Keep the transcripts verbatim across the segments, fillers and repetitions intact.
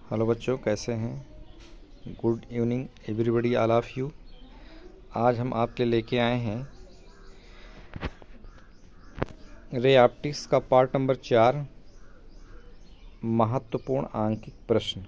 Hello बच्चों, कैसे हैं? Good evening everybody, all of you. आज हम आपके लेके आए हैं रे ऑप्टिक्स का पार्ट नंबर चार, महत्वपूर्ण आंकिक प्रश्न।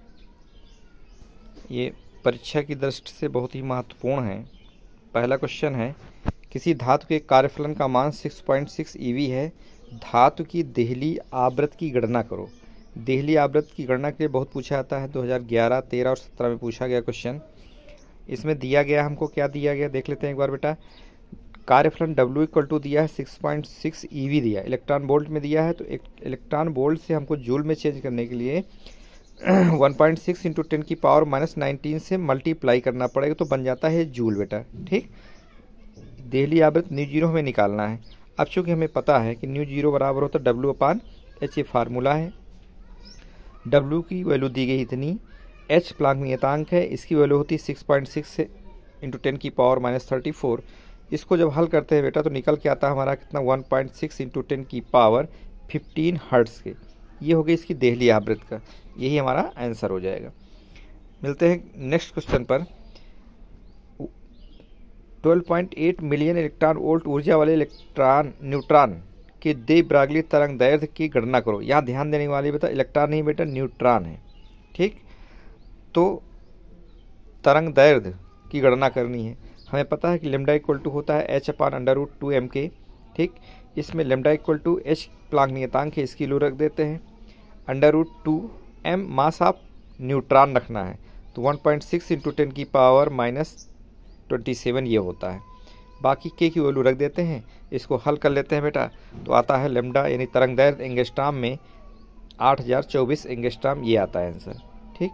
ये परीक्षा की दृष्टि से बहुत ही महत्वपूर्ण है। पहला क्वेश्चन है, किसी धातु के कार्यफलन का मान छह पॉइंट छह ईवी है, धातु की देहली आवृत्ति की गणना करो। देहली आवृत्ति की गणना के लिए बहुत पूछा जाता है। दो हज़ार ग्यारह, तेरह और सत्रह में पूछा गया क्वेश्चन। इसमें दिया गया, हमको क्या दिया गया देख लेते हैं एक बार बेटा। कार्यफलन W इक्वल टू दिया है छह पॉइंट छह ईवी दिया, इलेक्ट्रॉन वोल्ट में दिया है। तो एक इलेक्ट्रॉन वोल्ट से हमको जूल में चेंज करने के लिए one point six into ten की पावर माइनस नाइनटीन से मल्टीप्लाई करना पड़ेगा, तो बन जाता है जूल बेटा। ठीक, देहली आवृत्ति न्यू जीरो हमें निकालना है। अब चूँकि हमें पता है कि न्यू जीरो बराबर होता है डब्ल्यू अपान एच, ये फार्मूला है। W की वैल्यू दी गई इतनी, H प्लांक नियतांक है, इसकी वैल्यू होती है six point six into ten की पावर माइनस थर्टी फोर। इसको जब हल करते हैं बेटा तो निकल के आता है हमारा कितना, one point six into ten की पावर फिफ्टीन हर्ट्ज़ के। ये हो गई इसकी देहली आवृत्ति का, यही हमारा आंसर हो जाएगा। मिलते हैं नेक्स्ट क्वेश्चन पर। Twelve point eight million electron volt ऊर्जा वाले इलेक्ट्रॉन न्यूट्रॉन कि दे ब्रागली तरंग दैर्ध्य की गणना करो। यहाँ ध्यान देने वाली बेटा इलेक्ट्रॉन नहीं बेटा, न्यूट्रॉन है। ठीक, तो तरंग दैर्ध्य की गणना करनी है। हमें पता है कि लेमडा इक्वल टू होता है H upon under root two M के। ठीक, इसमें lambda equal to H Planck नियतांक है, इसकी वैल्यू रख देते हैं। Under root two M mass of neutron रखना है, तो one point six into ten की पावर माइनस ट्वेंटी सेवन ये होता है। बाकी के की वैल्यू रख देते हैं, इसको हल कर लेते हैं बेटा, तो आता है लेमडा यानी तरंग दैर्ध्य एंगस्ट्रॉम में आठ हज़ार चौबीस एंगस्ट्रॉम, ये आता है आंसर। ठीक,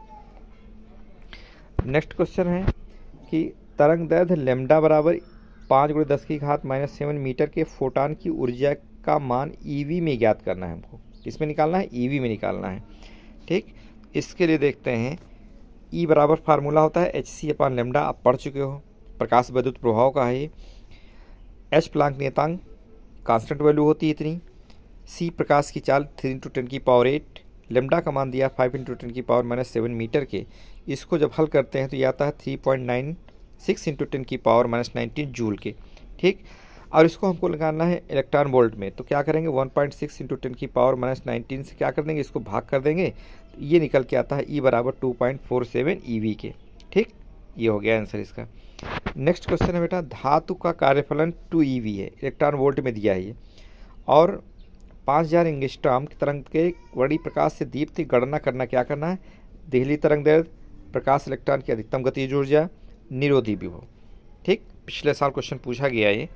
नेक्स्ट क्वेश्चन है कि तरंग दैर्ध्य लेमडा बराबर पाँच गुणे दस की घात माइनस सेवन मीटर के फोटान की ऊर्जा का मान ईवी में ज्ञात करना है। हमको इसमें निकालना है, ईवी में निकालना है। ठीक, इसके लिए देखते हैं, ई बराबर फार्मूला होता है एच सी अपान लेमडा, आप पढ़ चुके हो, प्रकाश विद्युत प्रभाव का है ये। एच प्लांक नियतांक कांस्टेंट वैल्यू होती है इतनी। सी प्रकाश की चाल थ्री इंटू टेन की पावर एट, लेमडा का मान दिया फाइव इंटू टेन की पावर माइनस सेवन मीटर के। इसको जब हल करते हैं तो ये आता है three point nine six into ten की पावर माइनस नाइनटीन जूल के। ठीक, और इसको हमको लगाना है इलेक्ट्रॉन वोल्ट में, तो क्या करेंगे, one point six into ten की पावर माइनस नाइनटीन से क्या कर देंगे, इसको भाग कर देंगे, तो ये निकल के आता है ई बराबर two point four seven E V के। ठीक, ये हो गया आंसर इसका। नेक्स्ट क्वेश्चन है बेटा, धातु का कार्यफलन टू ई वी है, इलेक्ट्रॉन वोल्ट में दिया है ये, और पाँच हज़ार एंगस्ट्रॉम की तरंग के बड़ी प्रकाश से दीप्ति गणना करना, क्या करना है, देहली तरंग दैर्ध्य, प्रकाश इलेक्ट्रॉन की अधिकतम गतिज ऊर्जा, निरोधी विभव। ठीक, पिछले साल क्वेश्चन पूछा गया है,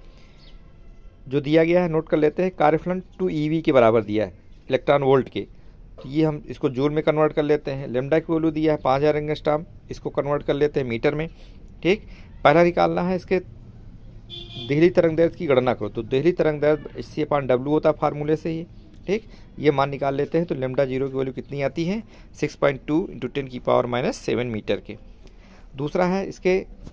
जो दिया गया है नोट कर लेते हैं। कार्यफलन टू ई वी के बराबर दिया है इलेक्ट्रॉन वोल्ट के, तो ये हम इसको जूल में कन्वर्ट कर लेते हैं। लेमडा की वैल्यू दिया है पाँच हज़ार एंगस्ट्रॉम, इसको कन्वर्ट कर लेते हैं मीटर में। ठीक, पहला निकालना है इसके देहली तरंग दैर्ध्य की गणना करो, तो देहली तरंग दैर्ध्य एच सी अपान डब्ल्यू होता है फार्मूले से ये। ठीक, ये मान निकाल लेते हैं, तो लेमडा जीरो की वैल्यू कितनी आती है, six point two into ten की पावर माइनस सेवन मीटर के। दूसरा है इसके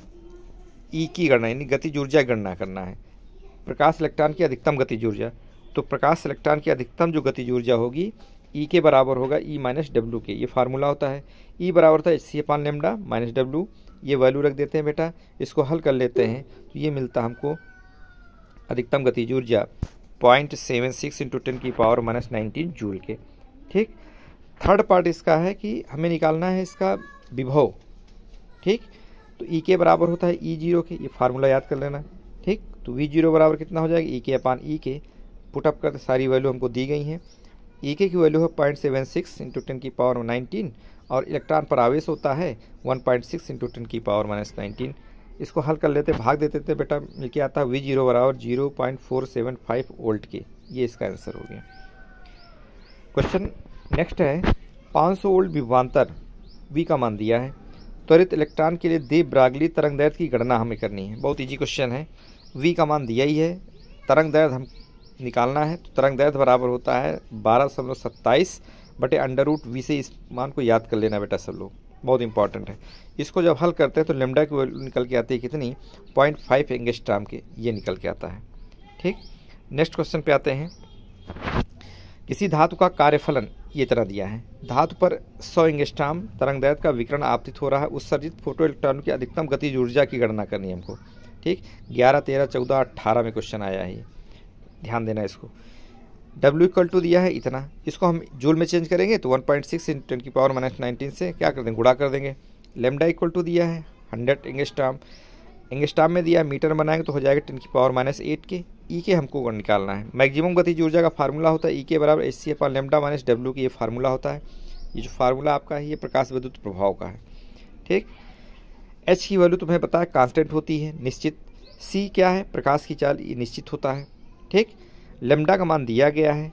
ई की गणना यानी गतिज ऊर्जा की गणना करना है, प्रकाश इलेक्ट्रॉन की अधिकतम गतिज ऊर्जा। तो प्रकाश इलेक्ट्रॉन की अधिकतम जो गतिज ऊर्जा होगी ई के बराबर होगा ई माइनस डब्ल्यू के, ये फार्मूला होता है। ई बराबर होता है H C upon lambda minus W, ये वैल्यू रख देते हैं बेटा, इसको हल कर लेते हैं, तो ये मिलता है हमको अधिकतम गतिज ऊर्जा point seven six into ten की पावर माइनस नाइनटीन जूल के। ठीक, थर्ड पार्ट इसका है कि हमें निकालना है इसका विभव। ठीक, तो ई के बराबर होता है ई जीरो के, ये फार्मूला याद कर लेना। ठीक, तो वी जीरो बराबर कितना हो जाएगा, ई के अपान ई के। पुटअप करते सारी वैल्यू हमको दी गई हैं। ई के की वैल्यू है point seven six into ten की पावर नाइनटीन, और इलेक्ट्रॉन पर आवेश होता है one point six into ten की पावर माइनस नाइनटीन। इसको हल कर लेते, भाग देते थे बेटा, मिलके आता है वी जीरो बराबर zero point four seven five volt के, ये इसका आंसर हो गया। क्वेश्चन नेक्स्ट है, पाँच सौ वोल्ट विभवांतर वी का मान दिया है, त्वरित इलेक्ट्रॉन के लिए दे ब्रागली तरंग दैर्ध्य की गणना हमें करनी है। बहुत ईजी क्वेश्चन है, वी का मान दिया ही है, तरंग दैर्ध्य हम निकालना है, तो तरंग दैर्ध्य बराबर होता है बारह दशमलव सत्ताईस बटे अंडर रूट वी से इस मान को याद कर लेना बेटा सब लोग, बहुत इंपॉर्टेंट है। इसको जब हल करते हैं तो लेमडा की वैल्यू निकल के आती है कितनी, पॉइंट फाइव एंगस्ट्रॉम के, ये निकल के आता है। ठीक, नेक्स्ट क्वेश्चन पे आते हैं किसी धातु का कार्यफलन ये तरह दिया है, धातु पर सौ एंगस्ट्रॉम तरंगदैर्घ्य का विकिरण आपतित हो रहा है, उत्सर्जित फोटो इलेक्ट्रॉन की अधिकतम गतिज ऊर्जा की गणना करनी है हमको। ठीक, ग्यारह तेरह चौदह अट्ठारह में क्वेश्चन आया है, ध्यान देना इसको। W इक्वल टू दिया है इतना, इसको हम जूल में चेंज करेंगे तो one point six into ten की पावर माइनस नाइनटीन से क्या कर देंगे, गुणा कर देंगे। लेमडा इक्वल टू दिया है हंड्रेड एंगस्ट्रॉम, एंगस्ट्रॉम में दिया है, मीटर में बनाएंगे तो हो जाएगा टेन की पावर माइनस एट के। ई के हमको निकालना है। मैक्सिमम गतिज ऊर्जा का फार्मूला होता है ई के बराबर H C upon lambda minus W की, ये फार्मूला होता है। ये जो फार्मूला आपका है ये प्रकाश विद्युत प्रभाव का है। ठीक, एच की वैल्यू तुम्हें पता है कांस्टेंट होती है निश्चित, सी क्या है प्रकाश की चाल, ये निश्चित होता है। ठीक, लेमडा का मान दिया गया है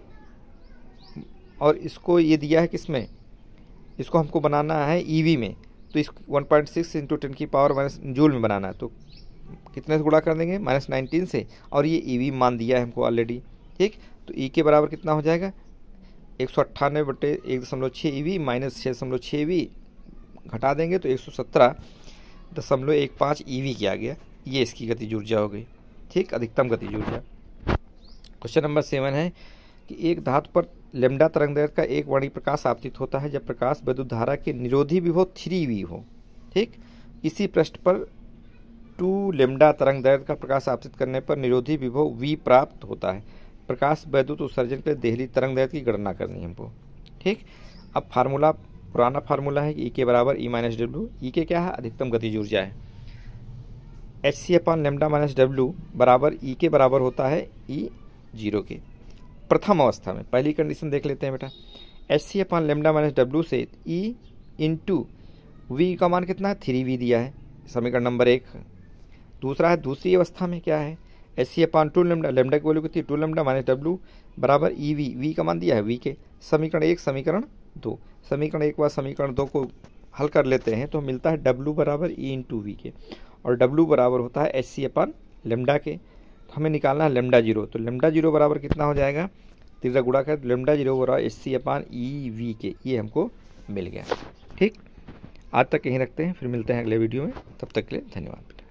और इसको ये दिया है किसमें, इसको हमको बनाना है ईवी में, तो इस one point six into ten की पावर माइनस जूल में बनाना है, तो कितने से गुणा कर देंगे, माइनस नाइनटीन से, और ये ईवी मान दिया है हमको ऑलरेडी। ठीक, तो ई के बराबर कितना हो जाएगा, एक सौ अट्ठानवे बटे एक दशमलव छः ई वी माइनस छः दशमलव छः ई वी घटा देंगे तो एक सौ सत्रह दशमलव एक पाँच ई वी किया गया, ये इसकी गतिज ऊर्जा हो गई। ठीक, अधिकतम गतिज ऊर्जा। क्वेश्चन नंबर सेवन है कि एक धातु पर लेमडा तरंगदैर्घ्य का एक वर्णिक प्रकाश आपतित होता है जब प्रकाश विद्युत धारा के निरोधी विभव थ्री वी हो। ठीक, इसी पृष्ठ पर टू लेमडा तरंगदैर्घ्य का प्रकाश आपतित करने पर निरोधी विभव वी प्राप्त होता है। प्रकाश विद्युत उत्सर्जन के लिए देहली तरंगदैर्घ्य की गणना करनी है हमको। ठीक, अब फार्मूला पुराना फार्मूला है कि ई के बराबर ई माइनस डब्ल्यू, ई के क्या है अधिकतम गतिज ऊर्जा है, H C upon lambda minus W बराबर ई के बराबर होता है ई जीरो के। प्रथम अवस्था में पहली कंडीशन देख लेते हैं बेटा, H C upon lambda minus W से ई इंटू वी का मान कितना है, थ्री वी दिया है, समीकरण नंबर एक। दूसरा है दूसरी अवस्था में क्या है, H C upon two lambda, lambda की वैल्यू कितनी टू लेमडा माइनस डब्ल्यू बराबर ई वी, वी का मान दिया है वी के, समीकरण एक समीकरण दो। समीकरण एक बार समीकरण दो को हल कर लेते हैं तो मिलता है डब्ल्यू बराबर ई इंटू वी के, और डब्ल्यू बराबर होता है एच सी अपॉन लेमडा के। तो हमें निकालना है लेमडा जीरो, तो लेमडा जीरो बराबर कितना हो जाएगा, तीसरा गुणा कर लेमडा जीरो बराबर H C upon E V के, ये हमको मिल गया। ठीक, आज तक यहीं रखते हैं, फिर मिलते हैं अगले वीडियो में, तब तक के लिए धन्यवाद।